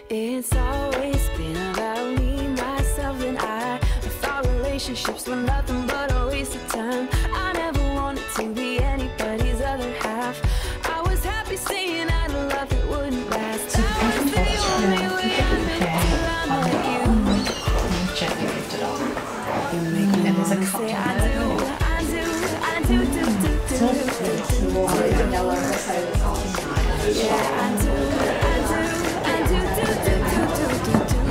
It's always been about me, myself, and I thought relationships were nothing but a waste of time. I never wanted to be anybody's other half. I was happy saying I love that wouldn't last. That was the only way I meant to. I'm like you. Gently lift it up. You make me And there's a wanna cup say down I there. do, I do, I do, do, do, do, do, do. Vanilla, so it's all nice. Yeah, I do, I do, I do, do, do, do, do, do, do.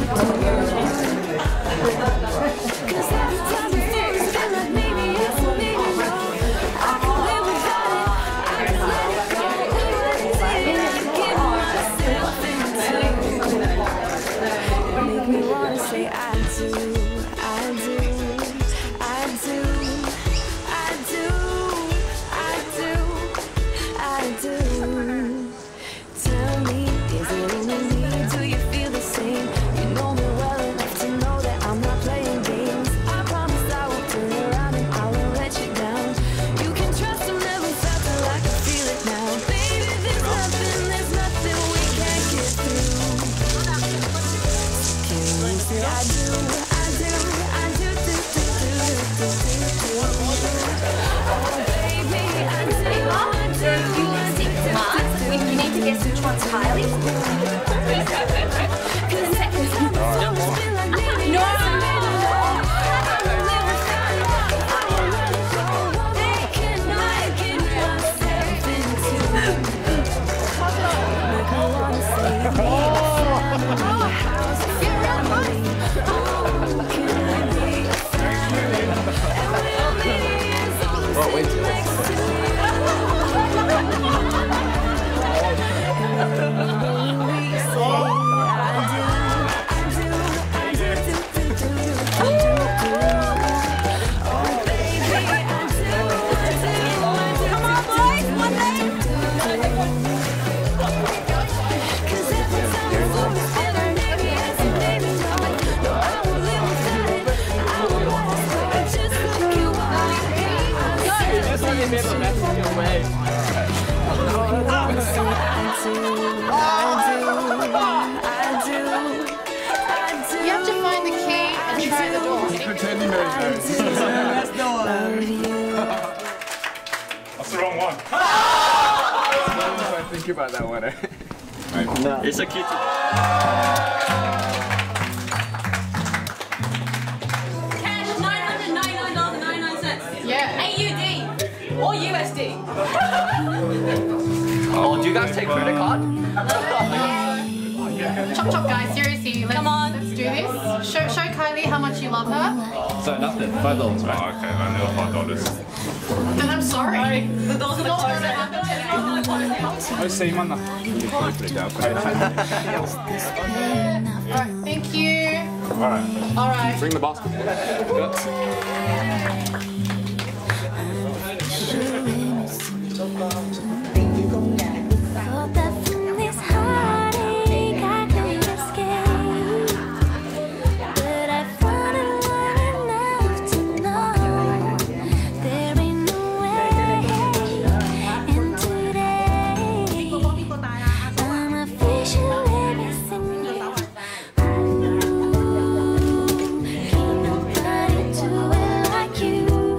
'Cause every time before it's been like maybe yes or maybe no. I can live without it, I just let it go. Give myself into. Make me wanna say I do, I do, I do, I do, I do, I do. Tell me, is it only me? Do you feel the same? You know me well enough to know that I'm not playing games. I promise I won't turn around and I won't let you down. You can trust I've never felt it like I feel it now. Baby, there's nothing we can't get through. Can you say I do, I do, I do, do, do, do, do, do, do. Oh baby, I do, I do, I do, You need to guess which one's Kylie. You have to find the key and try the door. Pretend he knows her. That's the wrong one. I think about that one. No. It's a kitty. Cash $999.99. Yeah. AUD or USD. Oh, do you guys take credit card? Chop chop guys, seriously, let's do this. Show Kylie how much you love her. So nothing. $5, right? Oh, okay, I know $5. Then I'm sorry. The doors are the Not gonna happen today. I see, man. Alright, thank you. Alright. Alright. Bring the basket. Thought that from this heartache I could escape, but I fought alone enough to know there ain't no way. And today I'm officially missing you. Can't nobody do it like you.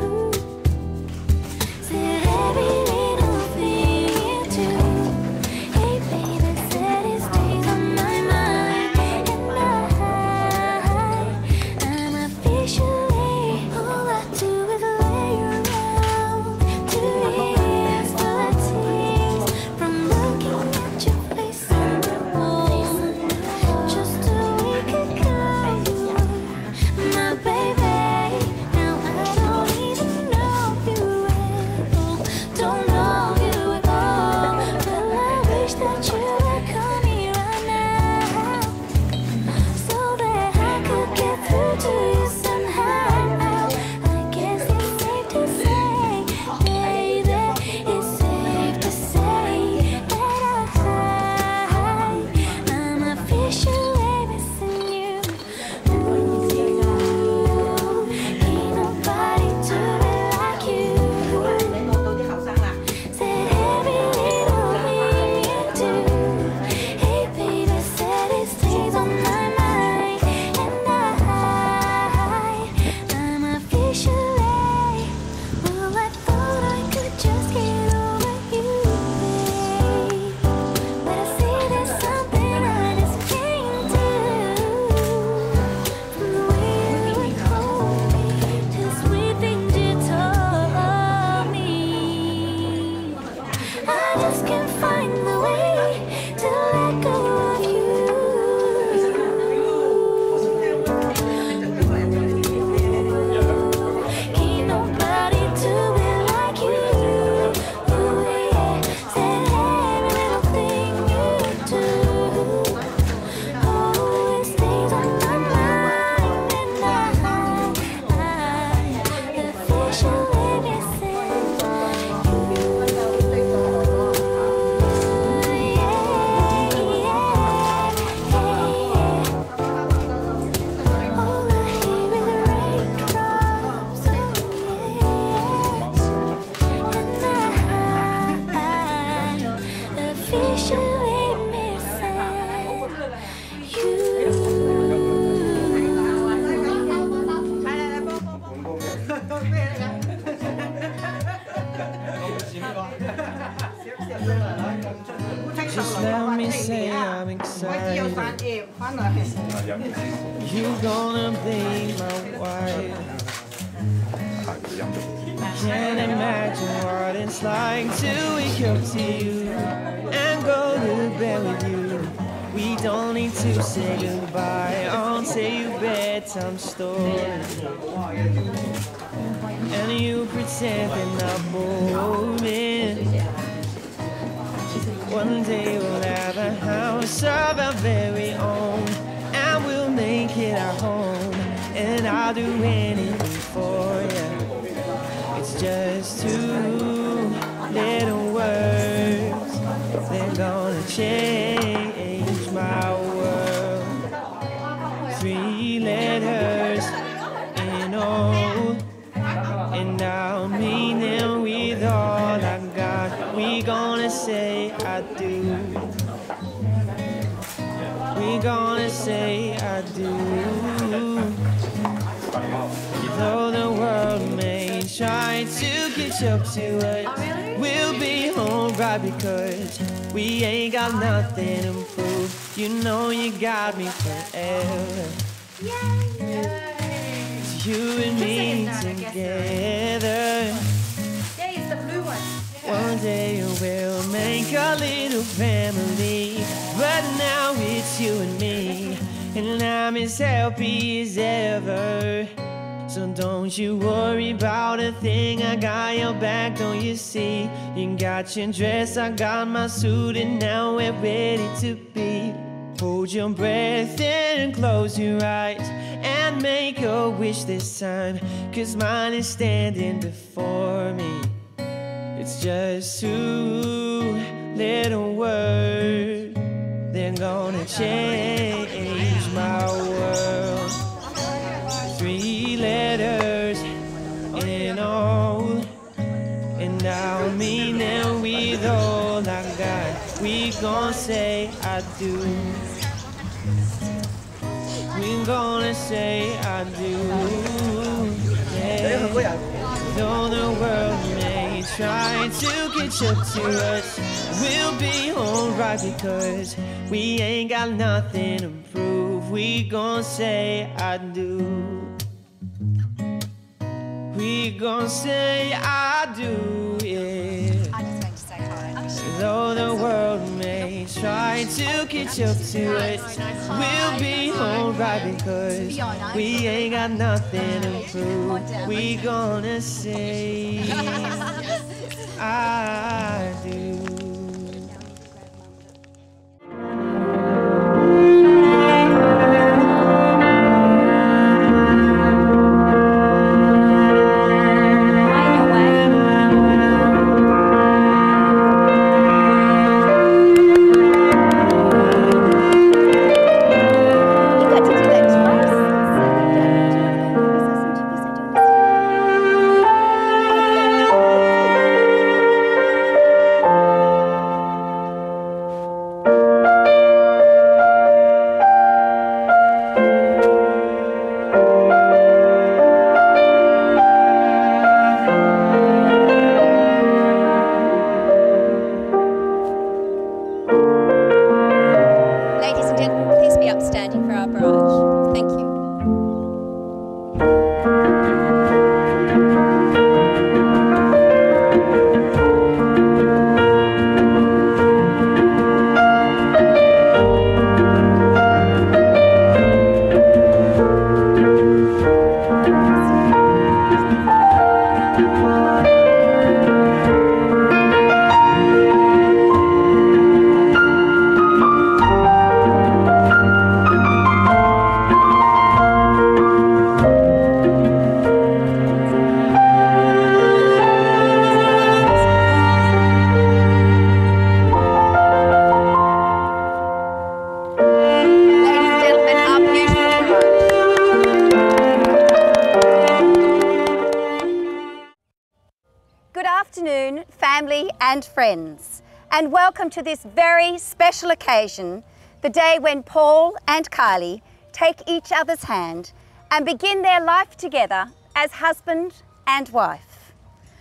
You gonna be my wife. Can't imagine what it's like to wake up to you and go to bed with you. We don't need to say goodbye. I'll tell you bedtime stories, and you pretend they're not boring. One day we'll have a house of our very own, and we'll make it our home, and I'll do anything for you. It's just 2 little words, they're gonna change my world. 3 letters in all, and I'll mean them with all I got. We gonna say I do. We gonna say I do. Though the world may try to catch up to us, we'll be alright because we ain't got nothing to prove. You know you got me forever. It's you and me together. It's the blue one. One day we'll make a little family, but now it's you and me, and I'm as happy as ever. So don't you worry about a thing, I got your back, don't you see? You got your dress, I got my suit, and now we're ready to be. Hold your breath and close your eyes and make a wish this time, 'cause mine is standing before me. It's just 2 little words, they're gonna change my world. 3 letters in all, and I'll mean them with all I got. We gon' say I do. We gonna say I do. Yeah. Though the world may try to catch up to us, we'll be alright because we ain't got nothing to prove. We gon' say I do. We gon' say I do, yeah. I'm just going to say hi. Though the world may try to catch up to us, we'll be alright because we ain't got nothing to prove. We gonna say I do. family and friends, and welcome to this very special occasion, the day when Paul and Kylie take each other's hand and begin their life together as husband and wife.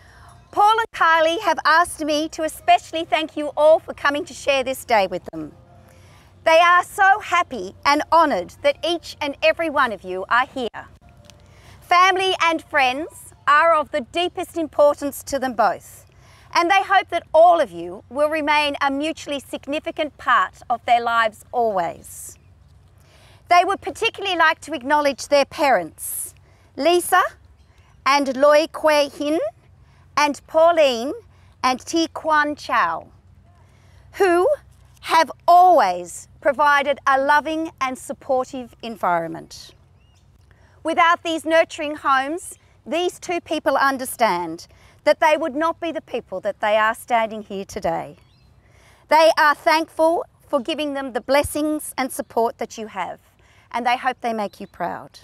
Paul and Kylie have asked me to especially thank you all for coming to share this day with them. They are so happy and honoured that each and every one of you are here. Family and friends are of the deepest importance to them both, and they hope that all of you will remain a mutually significant part of their lives always. They would particularly like to acknowledge their parents, Lisa and Loi Kwei Hin, and Pauline and Ti Kwan Chow, who have always provided a loving and supportive environment. Without these nurturing homes, these two people understand that they would not be the people that they are standing here today. They are thankful for giving them the blessings and support that you have, and they hope they make you proud.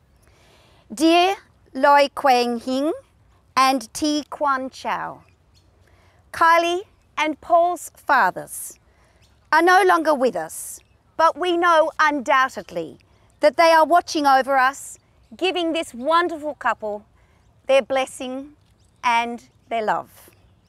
Dear Loi Kwei Hin and Ti Kwan Chow, Kylie and Paul's fathers are no longer with us, but we know undoubtedly that they are watching over us, giving this wonderful couple their blessing and their love.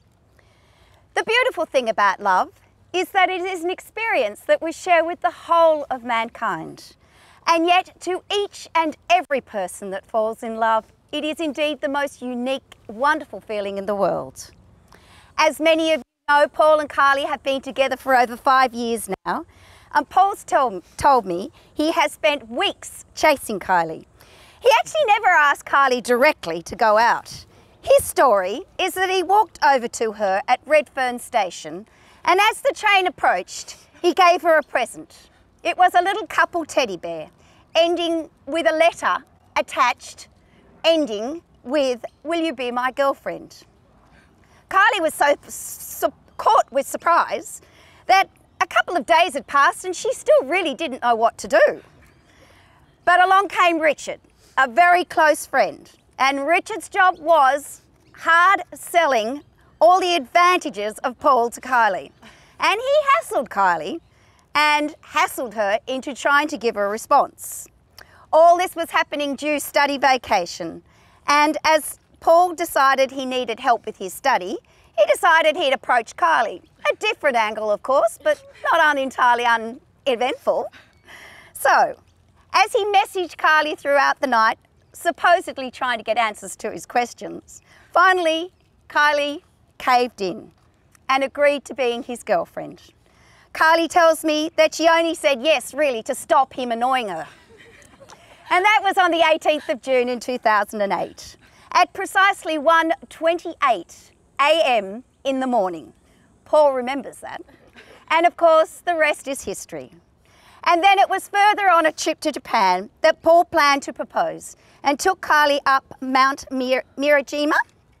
The beautiful thing about love is that it is an experience that we share with the whole of mankind. And yet, to each and every person that falls in love, it is indeed the most unique, wonderful feeling in the world. As many of you know, Paul and Kylie have been together for over 5 years now, and Paul's told me he has spent weeks chasing Kylie. He actually never asked Kylie directly to go out. His story is that he walked over to her at Redfern Station, and as the train approached, he gave her a present. It was a little couple teddy bear, ending with a letter attached, ending with, "Will you be my girlfriend?" Kylie was so caught with surprise that a couple of days had passed and she still really didn't know what to do. But along came Richard, a very close friend, and Richard's job was hard selling all the advantages of Paul to Kylie. And he hassled Kylie and hassled her into trying to give her a response. All this was happening due study vacation, and as Paul decided he needed help with his study, he decided he'd approach Kylie. A different angle, of course, but not entirely uneventful. So, as he messaged Kylie throughout the night, supposedly trying to get answers to his questions, finally, Kylie caved in and agreed to being his girlfriend. Kylie tells me that she only said yes, really, to stop him annoying her. And that was on the 18th of June in 2008, at precisely 1:28 a.m. in the morning. Paul remembers that. And of course, the rest is history. And then it was further on a trip to Japan that Paul planned to propose and took Kylie up Mount Mirajima.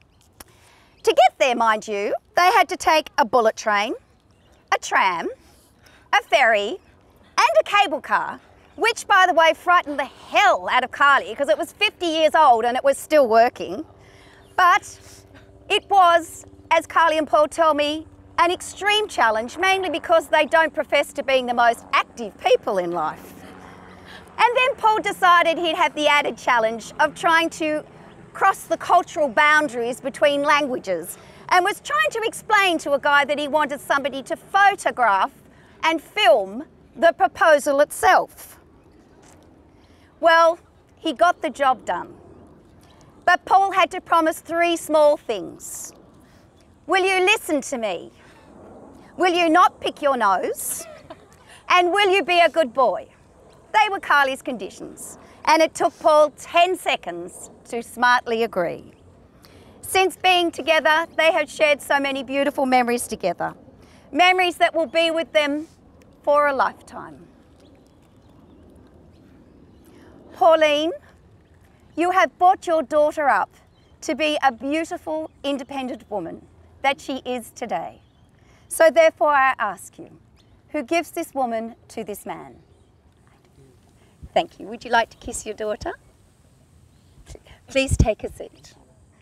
To get there, mind you, they had to take a bullet train, a tram, a ferry, and a cable car, which, by the way, frightened the hell out of Kylie because it was 50 years old and it was still working. But it was, as Kylie and Paul tell me, an extreme challenge, mainly because they don't profess to being the most active people in life. And then Paul decided he'd have the added challenge of trying to cross the cultural boundaries between languages, and was trying to explain to a guy that he wanted somebody to photograph and film the proposal itself. Well, he got the job done. But Paul had to promise 3 small things. Will you listen to me? Will you not pick your nose? And will you be a good boy? They were Kylie's conditions, and it took Paul 10 seconds to smartly agree. Since being together, they have shared so many beautiful memories together. Memories that will be with them for a lifetime. Pauline, you have brought your daughter up to be a beautiful, independent woman that she is today. So therefore I ask you, who gives this woman to this man? Thank you. Would you like to kiss your daughter? Please take a seat.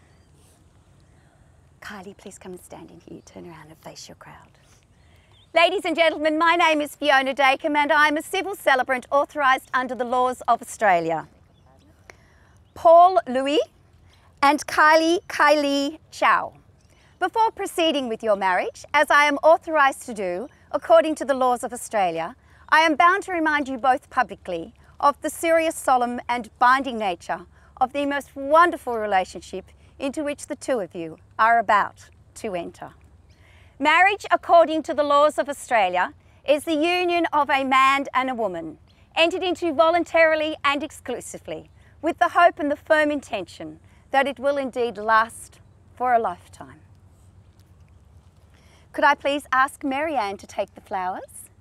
Kylie, please come and stand in here. Turn around and face your crowd. Ladies and gentlemen, my name is Fiona Dacomb and I'm a civil celebrant authorised under the laws of Australia. Paul Louis and Kylie Chow. Before proceeding with your marriage, as I am authorised to do according to the laws of Australia, I am bound to remind you both publicly of the serious, solemn and binding nature of the most wonderful relationship into which the two of you are about to enter. Marriage, according to the laws of Australia, is the union of a man and a woman, entered into voluntarily and exclusively, with the hope and the firm intention that it will indeed last for a lifetime. Could I please ask Marianne to take the flowers?